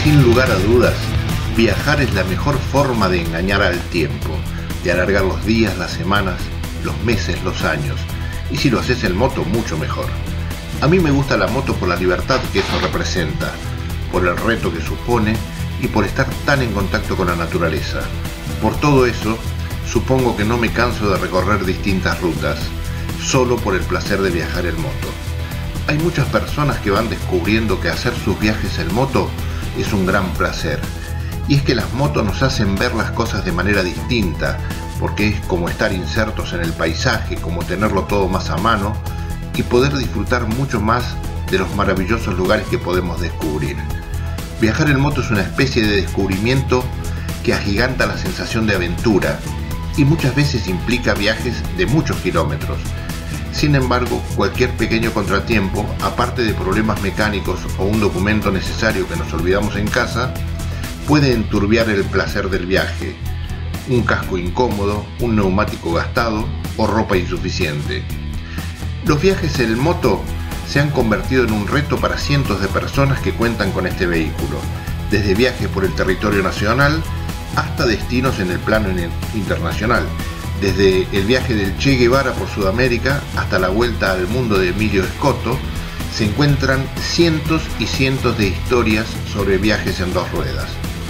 Sin lugar a dudas, viajar es la mejor forma de engañar al tiempo, de alargar los días, las semanas, los meses, los años. Y si lo haces en moto, mucho mejor. A mí me gusta la moto por la libertad que eso representa, por el reto que supone y por estar tan en contacto con la naturaleza. Por todo eso, supongo que no me canso de recorrer distintas rutas, solo por el placer de viajar en moto. Hay muchas personas que van descubriendo que hacer sus viajes en moto es un gran placer. Y es que las motos nos hacen ver las cosas de manera distinta, porque es como estar insertos en el paisaje, como tenerlo todo más a mano y poder disfrutar mucho más de los maravillosos lugares que podemos descubrir. Viajar en moto es una especie de descubrimiento que agiganta la sensación de aventura y muchas veces implica viajes de muchos kilómetros. Sin embargo, cualquier pequeño contratiempo, aparte de problemas mecánicos o un documento necesario que nos olvidamos en casa, puede enturbiar el placer del viaje. Un casco incómodo, un neumático gastado o ropa insuficiente. Los viajes en moto se han convertido en un reto para cientos de personas que cuentan con este vehículo, desde viajes por el territorio nacional hasta destinos en el plano internacional, desde el viaje del Che Guevara por Sudamérica hasta la vuelta al mundo de Emilio Escoto. Se encuentran cientos y cientos de historias sobre viajes en dos ruedas.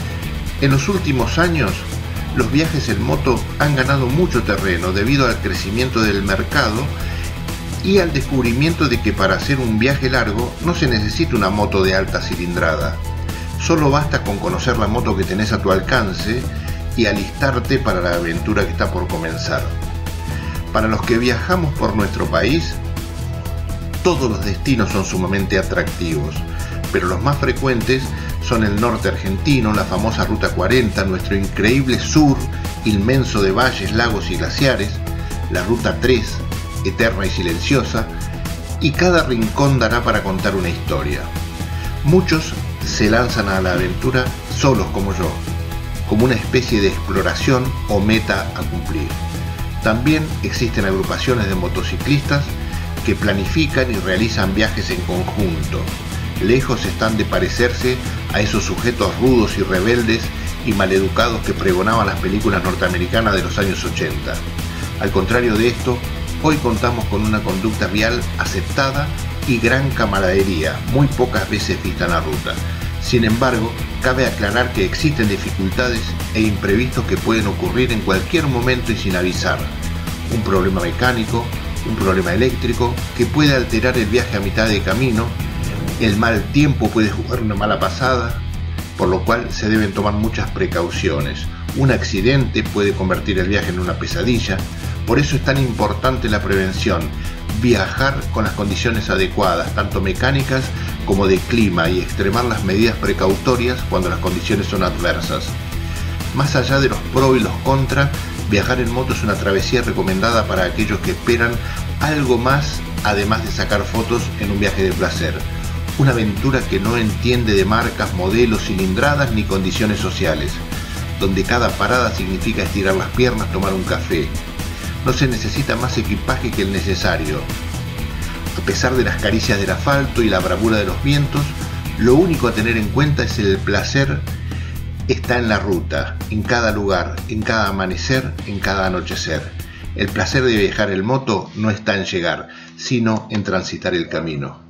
En los últimos años, los viajes en moto han ganado mucho terreno debido al crecimiento del mercado y al descubrimiento de que para hacer un viaje largo no se necesita una moto de alta cilindrada. Solo basta con conocer la moto que tenés a tu alcance y alistarte para la aventura que está por comenzar. Para los que viajamos por nuestro país, todos los destinos son sumamente atractivos, pero los más frecuentes son el norte argentino, la famosa Ruta 40, nuestro increíble sur inmenso de valles, lagos y glaciares, la Ruta 3, eterna y silenciosa, y cada rincón dará para contar una historia. Muchos se lanzan a la aventura solos como yo, como una especie de exploración o meta a cumplir. También existen agrupaciones de motociclistas que planifican y realizan viajes en conjunto. Lejos están de parecerse a esos sujetos rudos y rebeldes y maleducados que pregonaban las películas norteamericanas de los años 80. Al contrario de esto, hoy contamos con una conducta vial aceptada y gran camaradería, muy pocas veces vista en la ruta. Sin embargo, cabe aclarar que existen dificultades e imprevistos que pueden ocurrir en cualquier momento y sin avisar. Un problema mecánico, un problema eléctrico que puede alterar el viaje a mitad de camino. El mal tiempo puede jugar una mala pasada, por lo cual se deben tomar muchas precauciones. Un accidente puede convertir el viaje en una pesadilla, por eso es tan importante la prevención. Viajar con las condiciones adecuadas, tanto mecánicas como de clima, y extremar las medidas precautorias cuando las condiciones son adversas. Más allá de los pros y los contras, viajar en moto es una travesía recomendada para aquellos que esperan algo más, además de sacar fotos en un viaje de placer. Una aventura que no entiende de marcas, modelos, cilindradas ni condiciones sociales, donde cada parada significa estirar las piernas, tomar un café. No se necesita más equipaje que el necesario. A pesar de las caricias del asfalto y la bravura de los vientos, lo único a tener en cuenta es el placer está en la ruta, en cada lugar, en cada amanecer, en cada anochecer. El placer de viajar en moto no está en llegar, sino en transitar el camino.